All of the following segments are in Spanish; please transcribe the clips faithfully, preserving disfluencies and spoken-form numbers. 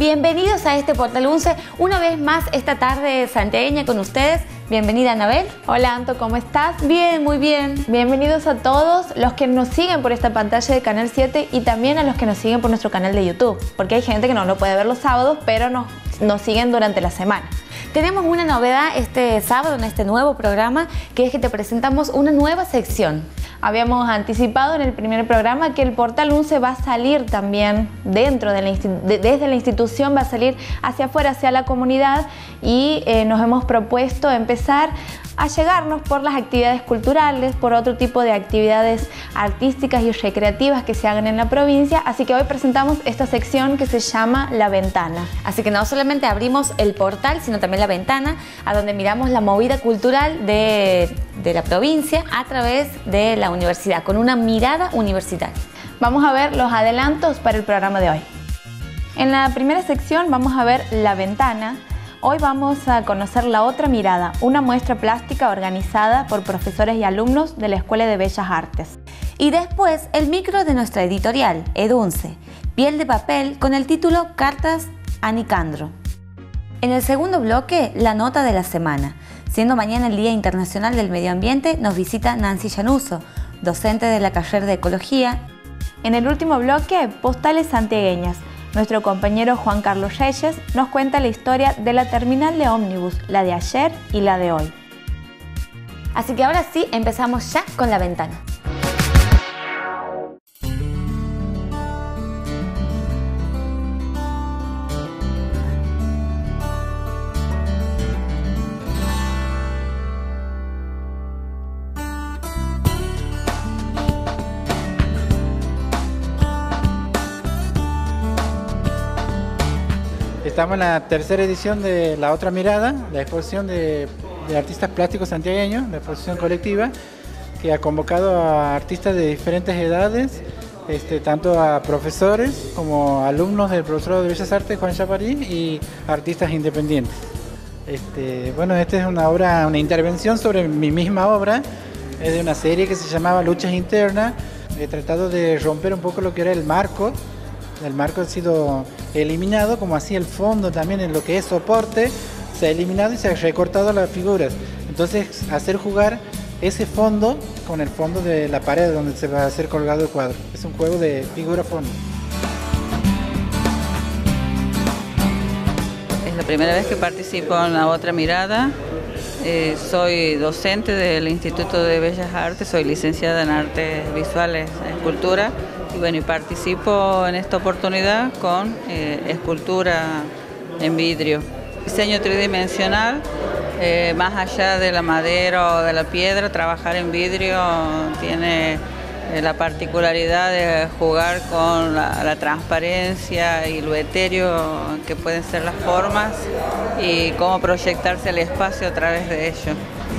Bienvenidos a este Portal once, una vez más esta tarde santiagueña con ustedes. Bienvenida, Anabel. Hola, Anto, ¿cómo estás? Bien, muy bien. Bienvenidos a todos los que nos siguen por esta pantalla de Canal siete y también a los que nos siguen por nuestro canal de YouTube, porque hay gente que no lo puede ver los sábados, pero nos, nos siguen durante la semana. Tenemos una novedad este sábado en este nuevo programa, que es que te presentamos una nueva sección. Habíamos anticipado en el primer programa que el Portal once va a salir también dentro de la de, desde la institución, va a salir hacia afuera, hacia la comunidad, y eh, nos hemos propuesto empezar a llegarnos por las actividades culturales, por otro tipo de actividades artísticas y recreativas que se hagan en la provincia. Así que hoy presentamos esta sección que se llama La Ventana. Así que no solamente abrimos el portal, sino también la ventana, a donde miramos la movida cultural de, de la provincia a través de la universidad, con una mirada universitaria. Vamos a ver los adelantos para el programa de hoy. En la primera sección vamos a ver La Ventana. Hoy vamos a conocer La Otra Mirada, una muestra plástica organizada por profesores y alumnos de la Escuela de Bellas Artes. Y después el micro de nuestra editorial, Edunce, Piel de Papel, con el título Cartas a Nicandro. En el segundo bloque, la nota de la semana. Siendo mañana el Día Internacional del Medio Ambiente, nos visita Nancy Llanuso, docente de la carrera de Ecología. En el último bloque, Postales Santiagueñas. Nuestro compañero Juan Carlos Reyes nos cuenta la historia de la terminal de ómnibus, la de ayer y la de hoy. Así que ahora sí, empezamos ya con La Ventana. Estamos en la tercera edición de La Otra Mirada, la exposición de, de artistas plásticos santiagueños, la exposición colectiva, que ha convocado a artistas de diferentes edades, este, tanto a profesores como alumnos del profesorado de Bellas Artes, Juan Chaparí, y artistas independientes. Este, bueno, esta es una obra, una intervención sobre mi misma obra, es de una serie que se llamaba Luchas Internas. He tratado de romper un poco lo que era el marco. El marco ha sido eliminado, como así el fondo también, en lo que es soporte, se ha eliminado y se ha recortado las figuras. Entonces, hacer jugar ese fondo con el fondo de la pared donde se va a hacer colgado el cuadro. Es un juego de figura-fondo. Es la primera vez que participo en La Otra Mirada. Eh, soy docente del Instituto de Bellas Artes, soy licenciada en Artes Visuales e Escultura. Y bueno, y participo en esta oportunidad con eh, escultura en vidrio. Diseño tridimensional, eh, más allá de la madera o de la piedra, trabajar en vidrio tiene eh, la particularidad de jugar con la, la transparencia y lo etéreo que pueden ser las formas y cómo proyectarse el espacio a través de ello.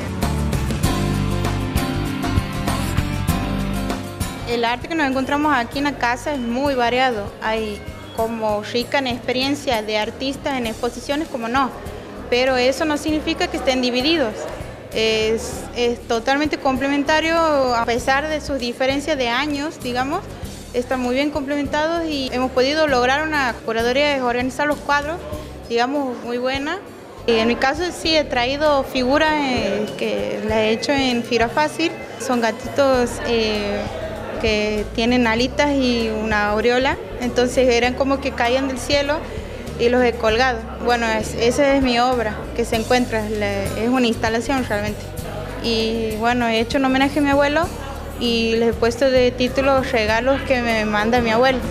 El arte que nos encontramos aquí en la casa es muy variado. Hay como rica en experiencia de artistas en exposiciones, como no, pero eso no significa que estén divididos. Es, es totalmente complementario, a pesar de sus diferencias de años, digamos, están muy bien complementados y hemos podido lograr una curaduría de organizar los cuadros, digamos, muy buena. Y en mi caso sí he traído figuras eh, que las he hecho en fibra fácil, son gatitos eh, que tienen alitas y una aureola, entonces eran como que caían del cielo y los he colgado. Bueno, es, esa es mi obra que se encuentra, la, es una instalación realmente. Y bueno, he hecho un homenaje a mi abuelo y les he puesto de título Regalos que me manda mi abuelo.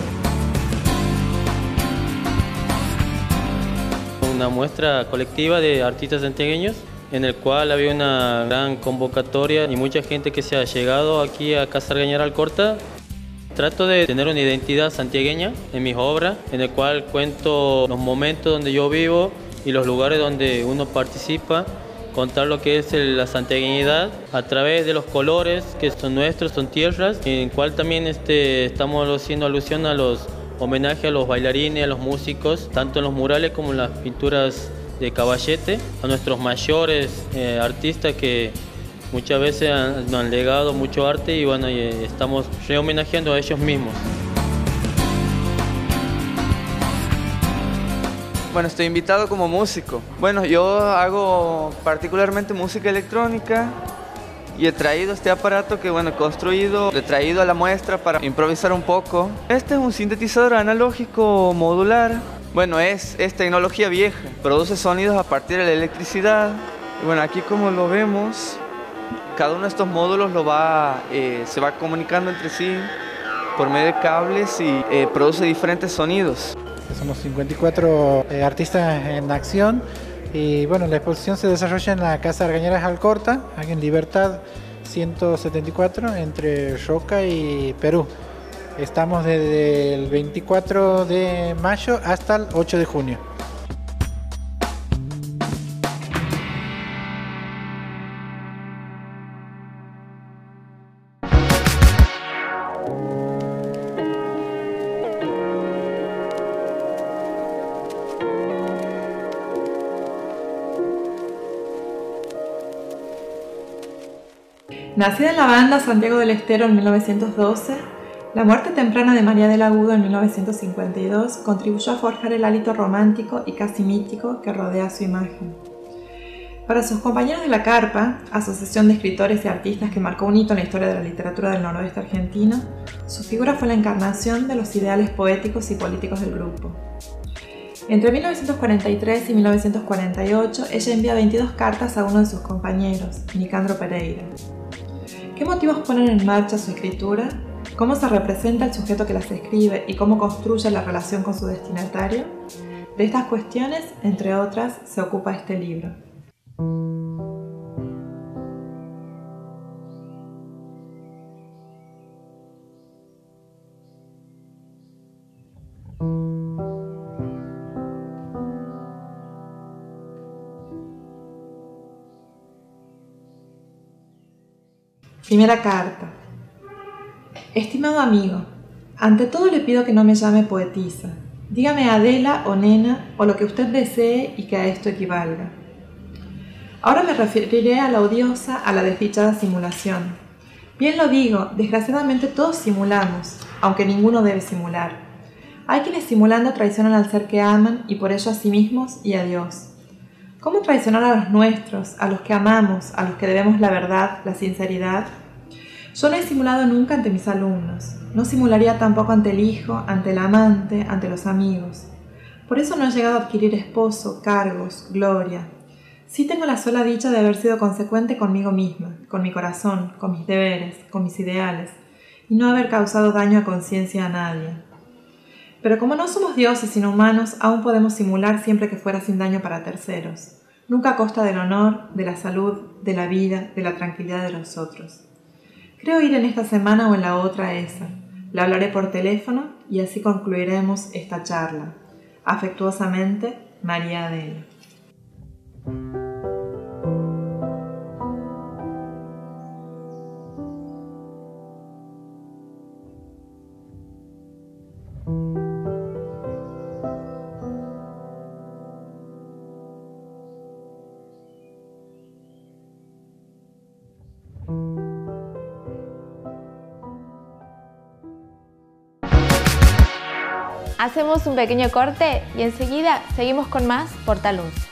Una muestra colectiva de artistas santiagueños, en el cual había una gran convocatoria y mucha gente que se ha llegado aquí a Casa Argañar Alcorta. Trato de tener una identidad santiagueña en mis obras, en el cual cuento los momentos donde yo vivo y los lugares donde uno participa, contar lo que es la santiagueñidad a través de los colores que son nuestros, son tierras, en el cual también este, estamos haciendo alusión a los homenajes a los bailarines, a los músicos, tanto en los murales como en las pinturas de caballete, a nuestros mayores eh, artistas que muchas veces han, nos han legado mucho arte y bueno, y, eh, estamos re-homenajeando a ellos mismos. Bueno, estoy invitado como músico. Bueno, yo hago particularmente música electrónica y he traído este aparato que, bueno, he construido, lo he traído a la muestra para improvisar un poco. Este es un sintetizador analógico modular. Bueno, es, es tecnología vieja, produce sonidos a partir de la electricidad. Y bueno, aquí como lo vemos, cada uno de estos módulos lo va, eh, se va comunicando entre sí por medio de cables y eh, produce diferentes sonidos. Somos cincuenta y cuatro eh, artistas en acción y bueno, la exposición se desarrolla en la Casa Argañaras Alcorta, aquí en Libertad ciento setenta y cuatro, entre Roca y Perú. Estamos desde el veinticuatro de mayo hasta el ocho de junio. Nacida en la banda Santiago del Estero en mil novecientos doce, la muerte temprana de María del Agudo en mil novecientos cincuenta y dos contribuyó a forjar el hálito romántico y casi mítico que rodea su imagen. Para sus compañeros de la Carpa, asociación de escritores y artistas que marcó un hito en la historia de la literatura del noroeste argentino, su figura fue la encarnación de los ideales poéticos y políticos del grupo. Entre mil novecientos cuarenta y tres y mil novecientos cuarenta y ocho, ella envía veintidós cartas a uno de sus compañeros, Nicandro Pereira. ¿Qué motivos ponen en marcha su escritura? ¿Cómo se representa el sujeto que las escribe y cómo construye la relación con su destinatario? De estas cuestiones, entre otras, se ocupa este libro. Primera carta. Estimado amigo, ante todo le pido que no me llame poetisa. Dígame Adela o nena o lo que usted desee y que a esto equivalga. Ahora me referiré a la odiosa, a la desdichada simulación. Bien lo digo, desgraciadamente todos simulamos, aunque ninguno debe simular. Hay quienes simulando traicionan al ser que aman y por ello a sí mismos y a Dios. ¿Cómo traicionar a los nuestros, a los que amamos, a los que debemos la verdad, la sinceridad? Yo no he simulado nunca ante mis alumnos. No simularía tampoco ante el hijo, ante el amante, ante los amigos. Por eso no he llegado a adquirir esposo, cargos, gloria. Sí tengo la sola dicha de haber sido consecuente conmigo misma, con mi corazón, con mis deberes, con mis ideales, y no haber causado daño a conciencia a nadie. Pero como no somos dioses sino humanos, aún podemos simular siempre que fuera sin daño para terceros, nunca a costa del honor, de la salud, de la vida, de la tranquilidad de los otros. Creo ir en esta semana o en la otra a esa. Le hablaré por teléfono y así concluiremos esta charla. Afectuosamente, María Adela. Hacemos un pequeño corte y enseguida seguimos con más Portal once.